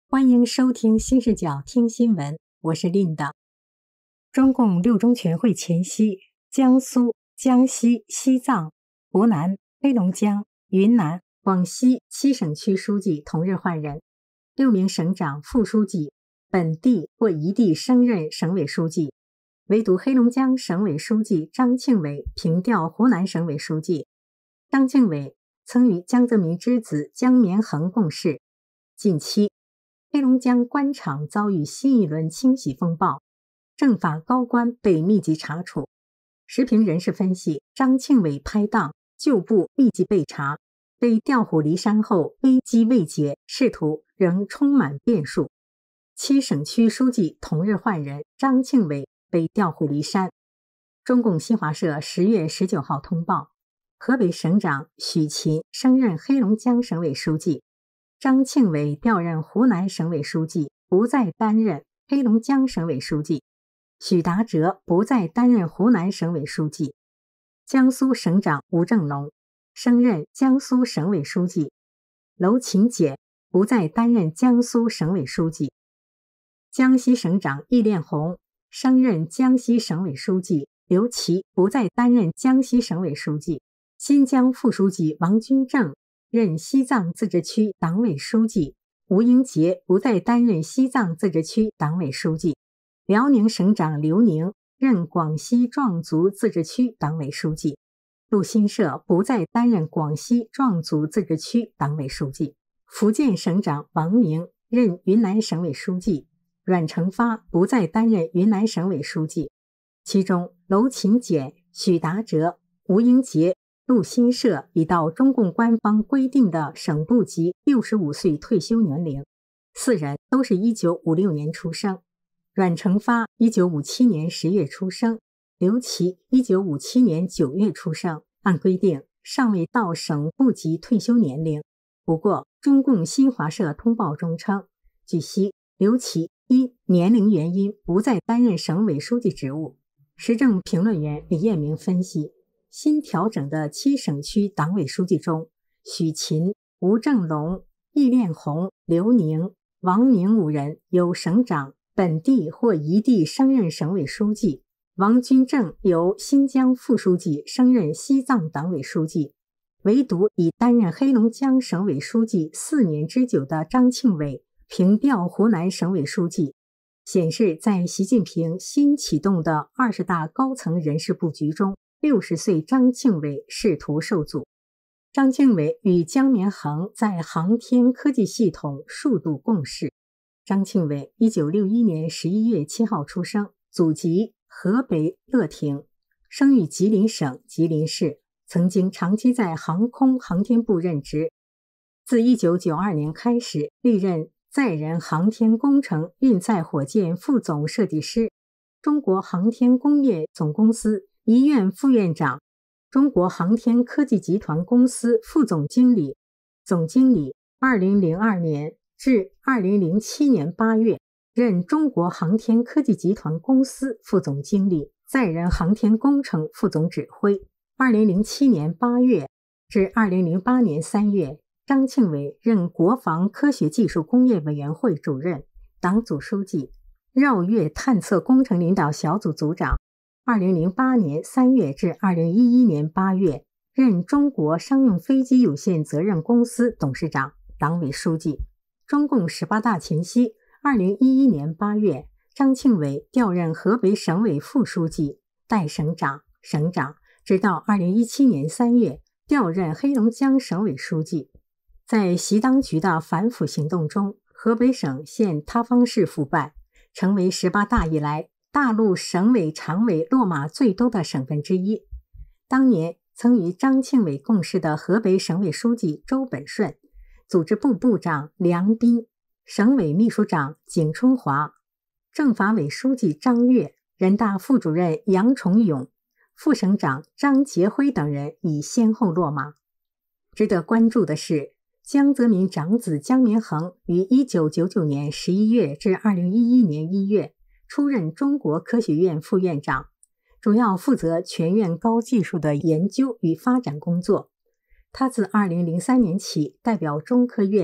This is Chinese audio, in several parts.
欢迎收听新视角听新闻，我是Linda。中共六中全会前夕，江苏、江西、西藏、湖南、黑龙江、云南、广西7省区书记同日换人，6名省长、副书记本地或移地升任省委书记，唯独黑龙江省委书记张庆伟平调湖南省委书记。张庆伟曾与江泽民之子江绵恒共事。近期，黑龙江官场遭遇新一轮清洗风暴，政法高官被密集查处。时评人士分析，张庆伟拍档，旧部密集被查，被调虎离山后危机未解，仕途仍充满变数。7省区书记同日换人，张庆伟被调虎离山。中共新华社10月19号通报，河北省长许勤升任黑龙江省委书记，张庆伟调任湖南省委书记，不再担任黑龙江省委书记；许达哲不再担任湖南省委书记。江苏省长吴政龙升任江苏省委书记，娄勤俭不再担任江苏省委书记。江西省长易炼红升任江西省委书记，刘琦不再担任江西省委书记。新疆副书记王军正任西藏自治区党委书记，吴英杰不再担任西藏自治区党委书记。辽宁省长刘宁任广西壮族自治区党委书记，陆新社不再担任广西壮族自治区党委书记。福建省长王明任云南省委书记，阮成发不再担任云南省委书记。其中，娄勤俭、许达哲、吴英杰、陆新社已到中共官方规定的省部级65岁退休年龄，4人都是1956年出生。阮成发1957年10月出生，刘琦1957年9月出生，按规定尚未到省部级退休年龄。不过，中共新华社通报中称，据悉刘琦因年龄原因不再担任省委书记职务。时政评论员李彦明分析，新调整的7省区党委书记中，许勤、吴政龙、易炼红、刘宁、王明5人由省长本地或移地升任省委书记，王军正由新疆副书记升任西藏党委书记，唯独已担任黑龙江省委书记4年之久的张庆伟平调湖南省委书记，显示在习近平新启动的20大高层人事布局中，60岁张庆伟仕途受阻。张庆伟与江绵恒在航天科技系统数度共事。张庆伟1961年11月7号出生，祖籍河北乐亭，生于吉林省吉林市，曾经长期在航空航天部任职。自1992年开始，历任载人航天工程运载火箭副总设计师、中国航天工业总公司一院副院长、中国航天科技集团公司副总经理、总经理2002年至2007年8月，任中国航天科技集团公司副总经理、载人航天工程副总指挥。2007年8月至2008年3月，张庆伟任国防科学技术工业委员会主任、党组书记、绕月探测工程领导小组组长。2008年3月至2011年8月，任中国商用飞机有限责任公司董事长、党委书记。中共18大前夕，2011年8月，张庆伟调任河北省委副书记、代省长、省长，直到2017年3月调任黑龙江省委书记。在习当局的反腐行动中，河北省现塌方式腐败，成为18大以来大陆省委常委落马最多的省份之一。当年曾与张庆伟共事的河北省委书记周本顺、组织部部长梁斌、省委秘书长景春华、政法委书记张越、人大副主任杨崇勇、副省长张杰辉等人已先后落马。值得关注的是，江泽民长子江绵恒于1999年11月至2011年1月出任中国科学院副院长，主要负责全院高技术的研究与发展工作。他自2003年起代表中科院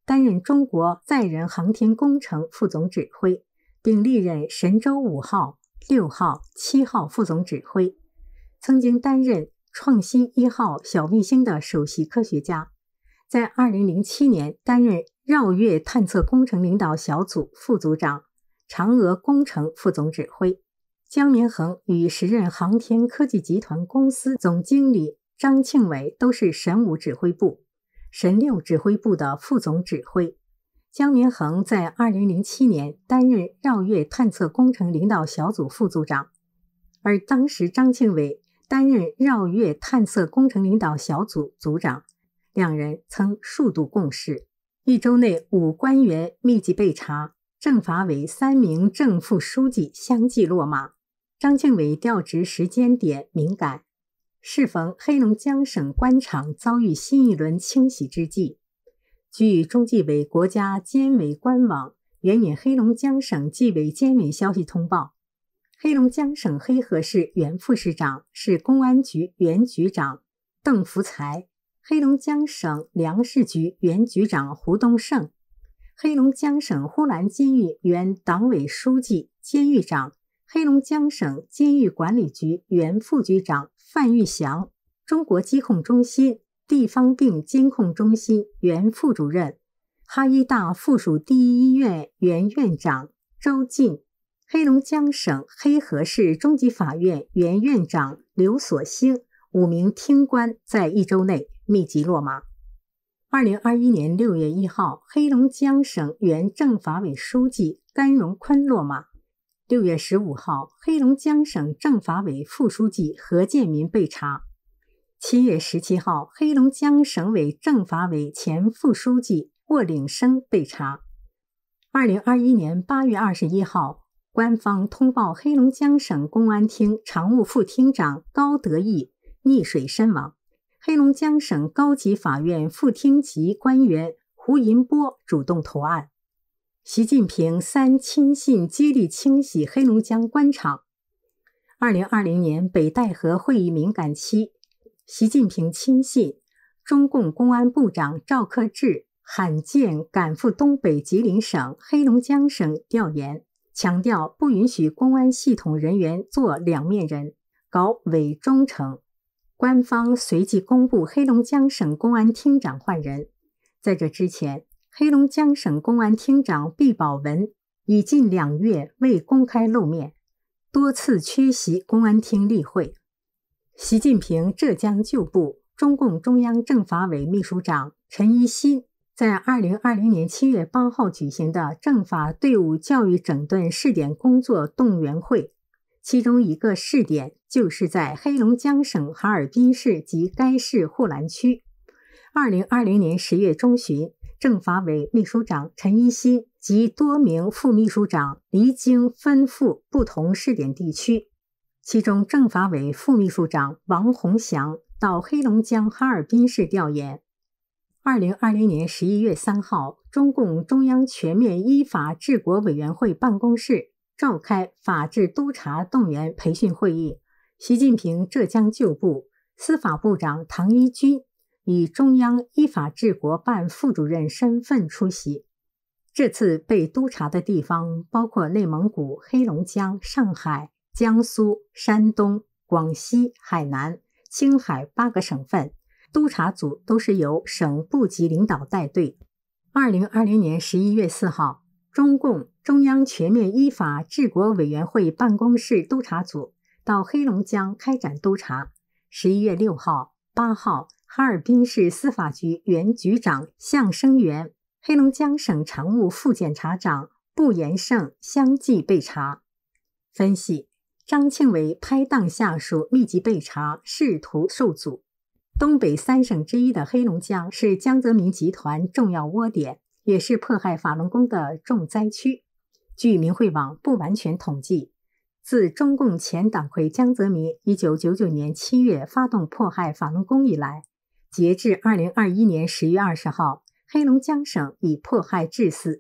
担任中国载人航天工程副总指挥，并历任神舟5号、6号、7号副总指挥，曾经担任创新1号小卫星的首席科学家，在2007年担任绕月探测工程领导小组副组长、嫦娥工程副总指挥。江绵恒与时任航天科技集团公司总经理张庆伟都是神5指挥部、神6指挥部的副总指挥。江绵恒在2007年担任绕月探测工程领导小组副组长，而当时张庆伟担任绕月探测工程领导小组组长，两人曾数度共事。1周内5官员密集被查，政法委3名正副书记相继落马。张庆伟调职时间点敏感，适逢黑龙江省官场遭遇新一轮清洗之际。据中纪委国家监委官网援引黑龙江省纪委监委消息通报，黑龙江省黑河市原副市长、市公安局原局长邓福才，黑龙江省粮食局原局长胡东胜，黑龙江省呼兰监狱原党委书记、监狱长，黑龙江省监狱管理局原副局长范玉祥，中国疾控中心地方病监控中心原副主任，哈医大附属第一医院原院长周进，黑龙江省黑河市中级法院原院长刘所兴5名厅官在1周内密集落马。2021年6月1号，黑龙江省原政法委书记甘荣坤落马。6月15号，黑龙江省政法委副书记何建民被查。7月17号，黑龙江省委政法委前副书记沃岭生被查。2021年8月21号，官方通报黑龙江省公安厅常务副厅长高德义溺水身亡。黑龙江省高级法院副厅级官员胡银波主动投案。习近平3亲信接力清洗黑龙江官场。2020年北戴河会议敏感期，习近平亲信、中共公安部长赵克志罕见赶赴东北吉林省、黑龙江省调研，强调不允许公安系统人员做两面人，搞伪忠诚。官方随即公布黑龙江省公安厅长换人。在这之前，黑龙江省公安厅长毕保文已近2月未公开露面，多次缺席公安厅例会。习近平浙江旧部、中共中央政法委秘书长陈一新在2020年7月8号举行的政法队伍教育整顿试点工作动员会，其中一个试点就是在黑龙江省哈尔滨市及该市呼兰区。2020年10月中旬，政法委秘书长陈一新及多名副秘书长离京分赴不同试点地区，其中政法委副秘书长王洪祥到黑龙江哈尔滨市调研。2020年11月3号，中共中央全面依法治国委员会办公室召开法治督察动员培训会议，习近平浙江旧部、司法部长唐一军以中央依法治国办副主任身份出席。这次被督查的地方包括内蒙古、黑龙江、上海、江苏、山东、广西、海南、青海8个省份，督查组都是由省部级领导带队。2020年11月4号，中共中央全面依法治国委员会办公室督查组到黑龙江开展督查。11月6号、8号，哈尔滨市司法局原局长向生元、黑龙江省常务副检察长步延胜相继被查。分析：张庆伟拍档下属密集被查，仕途受阻。东北3省之一的黑龙江是江泽民集团重要窝点，也是迫害法轮功的重灾区。据明慧网不完全统计，自中共前党魁江泽民1999年7月发动迫害法轮功以来，截至2021年10月20号，黑龙江省已迫害致死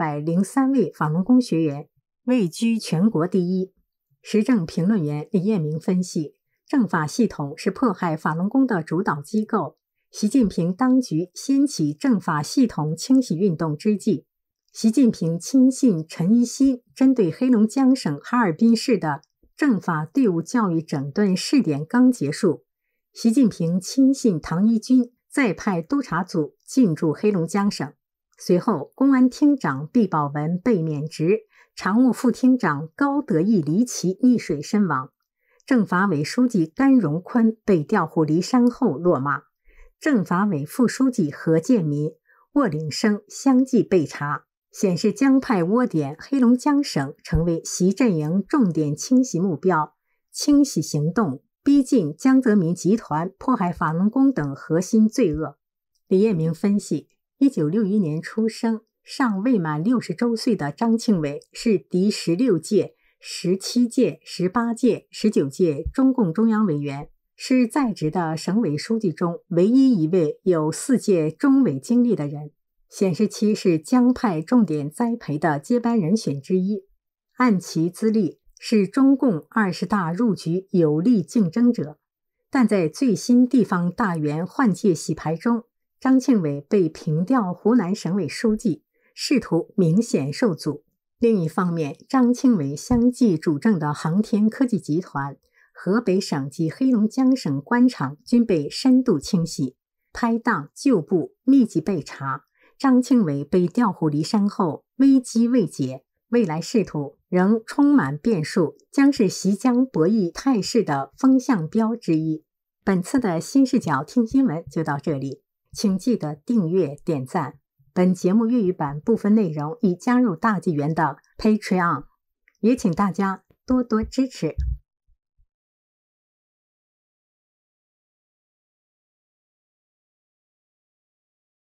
603位法轮功学员，位居全国第一。时政评论员李彦明分析，政法系统是迫害法轮功的主导机构， 习近平当局掀起政法系统清洗运动之际，习近平亲信陈一新针对黑龙江省哈尔滨市的政法队伍教育整顿试点刚结束，习近平亲信唐一军再派督察组进驻黑龙江省。随后，公安厅长毕宝文被免职，常务副厅长高德义离奇溺水身亡，政法委书记甘荣坤被调赴骊山后落马，政法委副书记何建民、沃岭生相继被查，显示江派窝点黑龙江省成为习阵营重点清洗目标，清洗行动逼近江泽民集团迫害法轮功等核心罪恶。李彦明分析，1961年出生，尚未满60周岁的张庆伟是第16届、17届、18届、19届中共中央委员，是在职的省委书记中唯一一位有4届中委经历的人，显示其是江派重点栽培的接班人选之一。按其资历，是中共20大入局有力竞争者，但在最新地方大员换届洗牌中，张庆伟被平调湖南省委书记，仕途明显受阻。另一方面，张庆伟相继主政的航天科技集团、河北省及黑龙江省官场均被深度清洗，拍档旧部密集被查。张庆伟被调赴骊山后，危机未解，未来仕途仍充满变数，将是习江博弈态势的风向标之一。本次的新视角听新闻就到这里，请记得订阅点赞。本节目粤语版部分内容已加入大纪元的 Patreon， 也请大家多多支持。